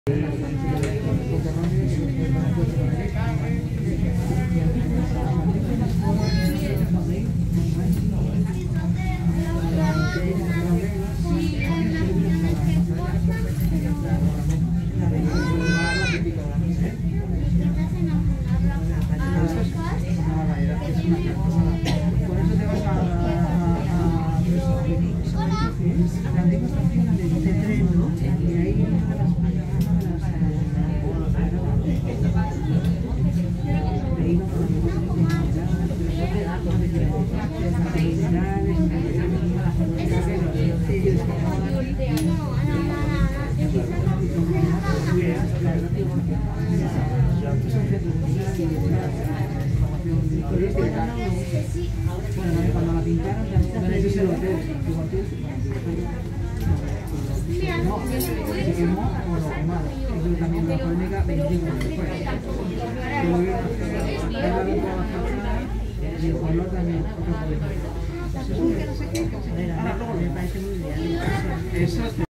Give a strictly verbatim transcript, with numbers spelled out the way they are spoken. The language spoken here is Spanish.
Cuando la pintaron, ese es el hotel. Se quemó o lo quemaron. Eso también la polémica veintiuno después. Y el color también, otro polémica. Me parece muy bien. Eso es